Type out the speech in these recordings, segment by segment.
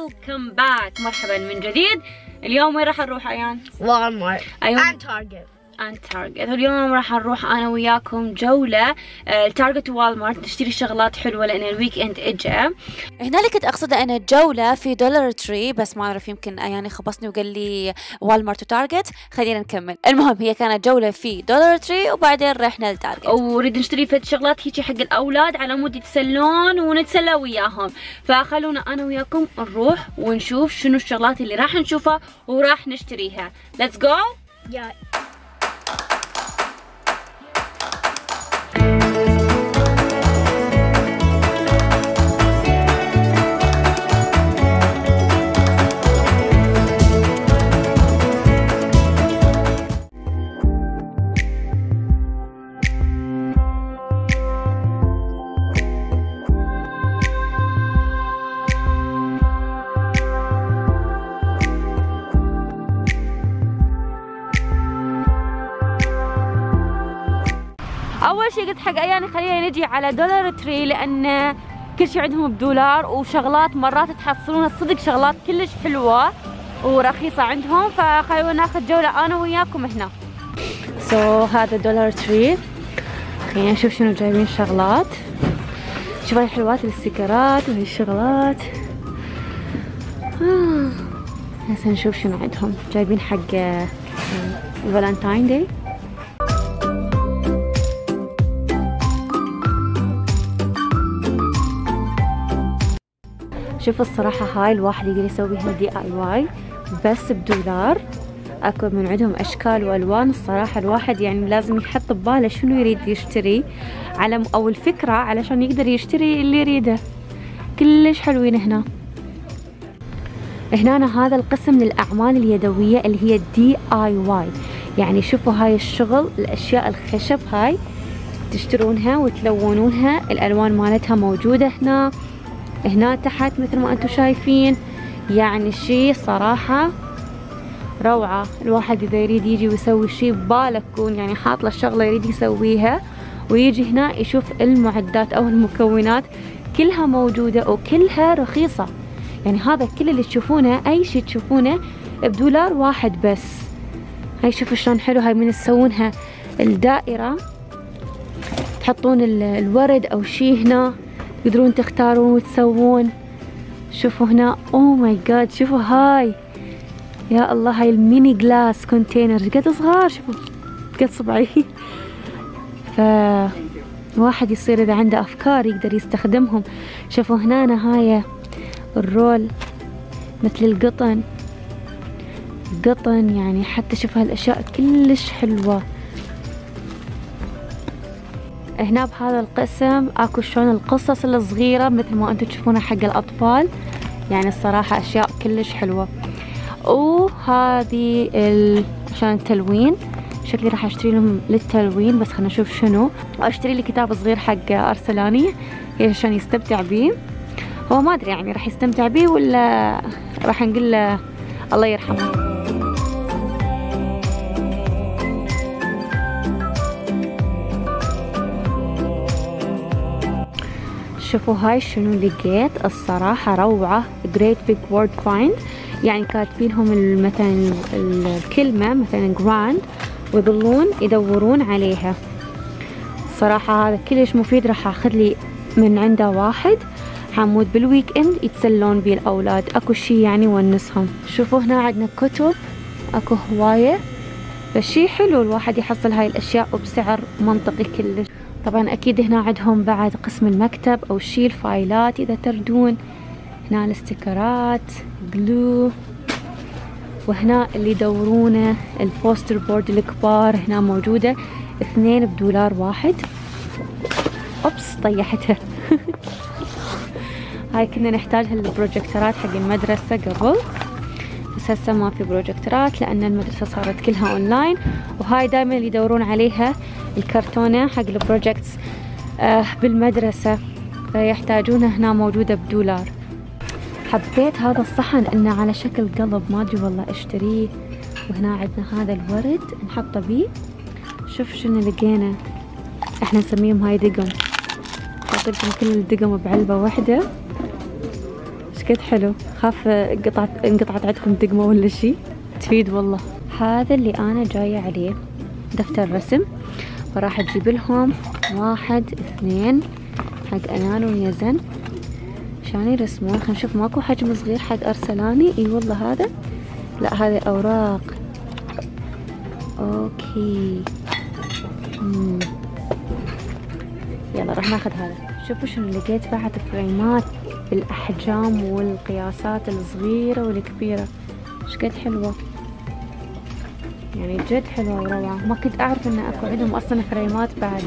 ويلكم باك، مرحبا من جديد. اليوم وين راح نروح ايان؟ والمارت أيوة. تارجت. اليوم راح نروح انا وياكم جولة تارجت ووالمارت، نشتري شغلات حلوة لان الويك اند اجا. هنا اللي كنت اقصده انا جولة في دولار تري، بس ما اعرف يمكن يعني خبصني وقال لي والمارت وتارجت. خلينا نكمل. المهم هي كانت جولة في دولار تري وبعدين رحنا لتارجت، ونريد نشتري فد شغلات هيجي حق الاولاد على مود يتسلون ونتسلى وياهم، فخلونا انا وياكم نروح ونشوف شنو الشغلات اللي راح نشوفها وراح نشتريها. ليتس جو. اول شيء قلت حق اياني خلينا نجي على دولار تري لان كل شيء عندهم بدولار، وشغلات مرات تحصلون الصدق شغلات كلش حلوه ورخيصه عندهم، فخلونا ناخذ جوله انا وياكم هنا. هذا دولار تري، خلينا نشوف شنو جايبين شغلات. شوف هاي الحلوات الاستيكرات وهي الشغلات. هسه نشوف شنو عندهم جايبين حق الفالنتاين داي. شوف الصراحة هاي الواحد يقدر يسويها DIY بس بدولار. اكو من عندهم اشكال والوان. الصراحة الواحد يعني لازم يحط بباله شنو يريد يشتري على او الفكرة علشان يقدر يشتري اللي يريده. كلش حلوين هنا. هنا هذا القسم للاعمال اليدوية اللي هي DIY، يعني شوفوا هاي الشغل، الاشياء الخشب هاي تشترونها وتلونونها، الالوان مالتها موجودة هنا تحت مثل ما انتم شايفين. يعني شيء صراحة روعة. الواحد اذا يريد يجي ويسوي شيء بباله يكون يعني حاط له الشغلة يريد يسويها ويجي هنا يشوف المعدات او المكونات كلها موجودة وكلها رخيصة. يعني هذا كل اللي تشوفونه اي شيء تشوفونه بدولار واحد بس. هاي شوفوا شلون حلو. هاي من تسوونها الدائرة تحطون الورد او شيء هنا تقدرون تختارون وتسوون. شوفوا هنا اوه ماي جاد، شوفوا هاي يا الله، هاي الميني جلاس كونتينر قد صغار، شوفوا قد صبعي. فواحد يصير اذا عنده افكار يقدر يستخدمهم. شوفوا هنا هاي الرول مثل القطن يعني حتى شوف هالاشياء كلش حلوة. هنا بهذا القسم اكو شلون القصص الصغيرة مثل ما انتم تشوفونها حق الاطفال. يعني الصراحة اشياء كلش حلوة. وهذه عشان التلوين، شكلي راح اشتري لهم للتلوين، بس خلنا نشوف شنو. واشتري لي كتاب صغير حق ارسلاني عشان يستمتع بيه. هو ما ادري يعني راح يستمتع بيه ولا راح نقول له الله يرحمه. شوفوا هاي شنو لقيت. الصراحة روعة. Great Big Word Find، يعني كاتبينهم مثلا الكلمة مثلا grand ويظلون يدورون عليها. الصراحة هذا كلش مفيد. راح اخذ لي من عنده واحد حمود بالويك اند يتسلون بيه الاولاد. اكو شي يعني ونسهم. شوفوا هنا عندنا كتب اكو هواية، فشي حلو الواحد يحصل هاي الاشياء وبسعر منطقي كلش. طبعا اكيد هنا عندهم بعد قسم المكتب او شي الفايلات اذا تردون. هنا الاستيكرات جلو، وهنا اللي يدورونه البوستر بورد الكبار هنا موجودة 2 بدولار واحد. اوبس طيحتها. هاي كنا نحتاجها للبروجكترات حق المدرسة قبل، بس هسه ما في بروجكترات لان المدرسة صارت كلها اونلاين. وهاي دائما اللي يدورون عليها الكرتونة حق البروجكتس بالمدرسة، فيحتاجونها هنا موجودة بدولار. حبيت هذا الصحن انه على شكل قلب، ما ادري والله اشتريه. وهنا عندنا هذا الورد نحطه بيه. شوف شنو لقينا، احنا نسميهم هاي دقم. حاط لكم كل الدقم بعلبة واحدة. شكد حلو. خاف انقطعت عندكم دقمة ولا شي. تفيد والله. هذا اللي انا جاية عليه دفتر رسم، وراح اجيب لهم 1 2 حق ايان ويزن عشان يرسمون. خلينا نشوف ماكو حجم صغير حق ارسلاني. اي والله هذا، لا هذه اوراق. اوكي يلا راح ناخذ هذا. شوفوا شنو لقيت بعد فريمات بالاحجام والقياسات الصغيرة والكبيرة. شقد حلوة يعني، جد حلوة وروعة. ما كنت اعرف ان اكو عندهم اصلا فريمات بعد.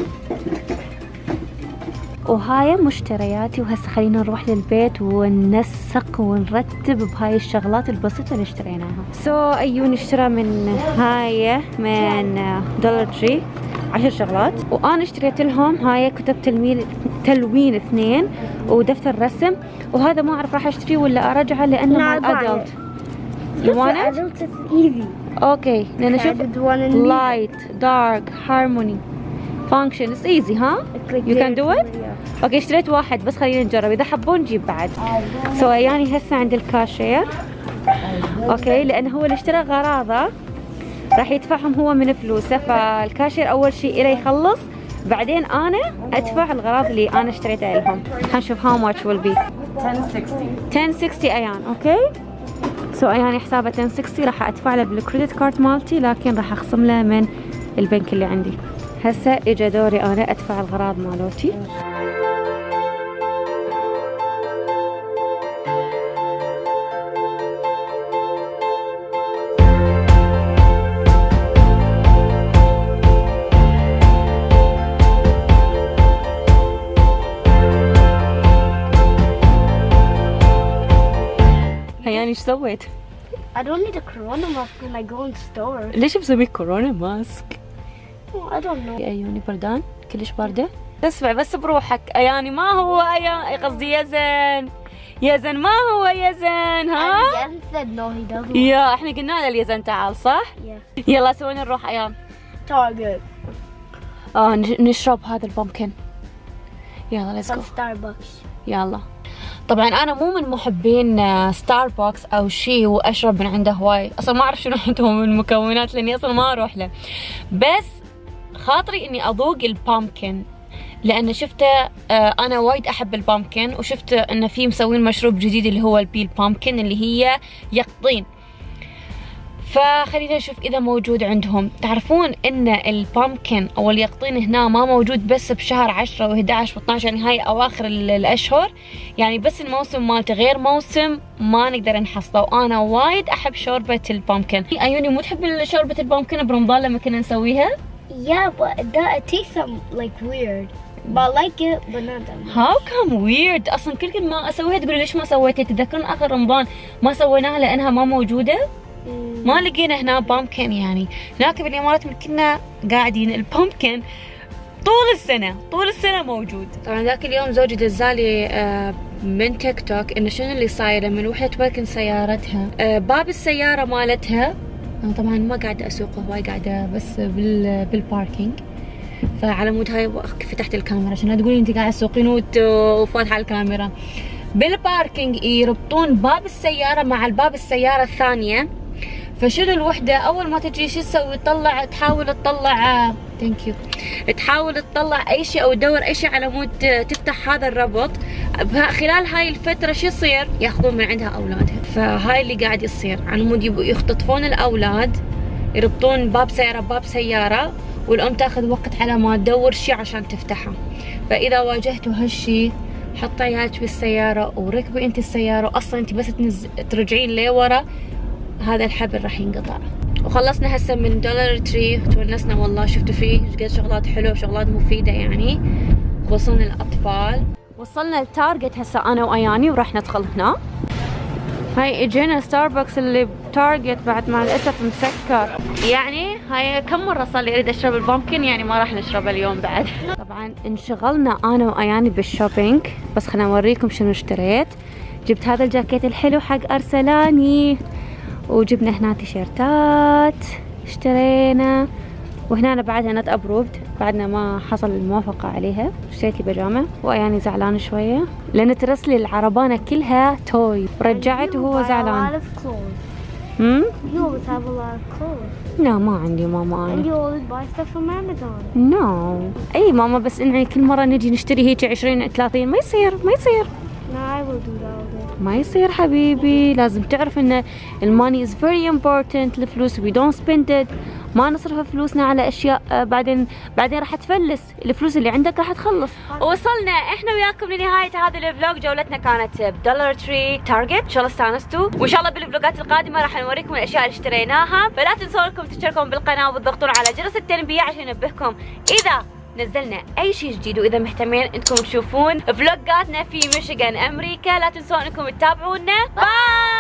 وهاي مشترياتي، وهسه خلينا نروح للبيت وننسق ونرتب بهاي الشغلات البسيطة اللي اشتريناها. ايون اشترى من هاي من دولار تري 10 شغلات، وانا اشتريت لهم هاي كتب تلوين 2 ودفتر رسم. وهذا ما اعرف راح اشتريه ولا ارجعه لانه مال ادلت. يوانا اوكي لان شوف لايت دارك هارموني فانكشن اتس ايزي. ها يو كان دو ات. اوكي اشتريت واحد بس، خلينا نجرب اذا حبون نجيب بعد. يعني هسه عند الكاشير اوكي، لانه هو اللي اشترى غراضه راح يدفعهم هو من فلوسه. فالكاشير اول شيء إله يخلص، بعدين انا ادفع الغراض اللي انا اشتريتها لهم. حنشوف هاو ماتش ويل بي. 1060 ايان. اوكي ايان حسابه 1060 راح ادفع له بالكريدت كارد مالتي، لكن راح اخصم له من البنك اللي عندي. هسه اجا دوري انا ادفع الغراض مالوتي. يعني ايش سويت؟ I don't need a corona mask when I go in store. ليش مسوي كورونا ماسك؟ I don't know. ايوني بردان كلش باردة. اسمع بس بروحك. اياني ما هو قصدي يزن ما هو يزن. ها؟ Yen said no he doesn't. يا احنا قلنا له اليزن تعال صح؟ Yeah. يلا سوينا نروح ايان. Target. نشرب هذا البامكن. يلا ليتس جو. Starbucks. يلا. طبعا انا مو من محبين ستاربكس او شيء واشرب من عنده هواي، اصلا ما اعرف شنو عندهم من المكونات لاني اصلا ما اروح له، بس خاطري اني اذوق البامكن لان شفته. انا وايد احب البامكن، وشفت انه في مسوين مشروب جديد اللي هو البيل بامكن اللي هي يقطين، فخلينا نشوف اذا موجود عندهم. تعرفون ان البامكن او اليقطين هنا ما موجود بس بشهر 10 و11 و12، يعني هاي اواخر الاشهر، يعني بس الموسم مالته، غير موسم ما نقدر نحصله. وانا وايد احب شوربة البامكن. ايوني مو تحب شوربة البامكن برمضان لما كنا نسويها؟ Yeah, but it tastes like weird. But I like it, but not that much. How come weird؟ اصلا كل ما اسويها تقولي ليش ما سويتها. تتذكرون اخر رمضان ما سويناها لانها ما موجودة؟ ما لقينا هنا بامكن. يعني هناك بالامارات كنا قاعدين البامكن طول السنه موجود. طبعا ذاك اليوم زوجي دزالي من تيك توك انه شنو اللي صاير لما الوحده تركن سيارتها، باب السياره مالتها. انا طبعا ما قاعده اسوقه هواي، قاعده بس بالباركينج، فعلى مود هاي فتحت الكاميرا عشان لا تقولي انت قاعده تسوقين وفاتحه الكاميرا. بالباركينج يربطون باب السياره مع الباب السياره الثانيه، فشنو الوحدة أول ما تجي شو تسوي؟ تحاول تطلع تحاول تطلع أي شيء أو تدور أي شيء على مود تفتح هذا الربط. خلال هاي الفترة شو يصير؟ ياخذون من عندها أولادها. فهاي اللي قاعد يصير، على مود يختطفون الأولاد، يربطون باب سيارة بباب سيارة، والأم تاخذ وقت على ما تدور شيء عشان تفتحها. فإذا واجهتوا هالشيء حطي عيالك بالسيارة وركبي أنت السيارة، وأصلا أنت بس ترجعين لورا هذا الحبل راح ينقطع. وخلصنا هسه من دولار تري، تونسنا والله. شفتوا فيه قد شغلات حلوه وشغلات مفيده يعني، خصوصا الاطفال. وصلنا التارجت هسه انا واياني وراح ندخل هنا. هاي اجينا ستاربكس اللي بتارجت بعد مع الاسف مسكر. يعني هاي كم مره صار لي اريد اشرب البامكن، يعني ما راح نشربه اليوم بعد. طبعا انشغلنا انا واياني بالشوبينج، بس خلينا اوريكم شنو اشتريت. جبت هذا الجاكيت الحلو حق ارسلاني، وجبنا هنا تيشيرتات اشترينا، وهنا أنا بعدها نت أبروفد، بعدنا ما حصل الموافقة عليها. اشتريت لي بيجامة وأياني زعلان شوية لأن ترسلي العربانة كلها توي، رجعت وهو زعلان. You always have a lot of clothes. لا ما عندي ماما And أنا. you always buy stuff from Amazon. نو أي ماما، بس إن كل مرة نجي نشتري هيك 20 30 ما يصير ما يصير. No, I will do that with it. ما يصير حبيبي، لازم تعرف ان الماني is very important. الفلوس we don't spend it، ما نصرف فلوسنا على اشياء بعدين راح تفلس. الفلوس اللي عندك راح تخلص. وصلنا احنا وياكم لنهاية هذا الفلوج. جولتنا كانت بدولار تري تارجت، ان شاء الله استانستوا، وان شاء الله بالفلوجات القادمة راح نوريكم الاشياء اللي اشتريناها. فلا تنسوا انكم تشتركون بالقناة وتضغطون على جرس التنبيه عشان ينبهكم اذا نزلنا اي شيء جديد. واذا مهتمين انكم تشوفون فلوجاتنا في ميشيغان امريكا لا تنسون انكم تتابعونا. باي.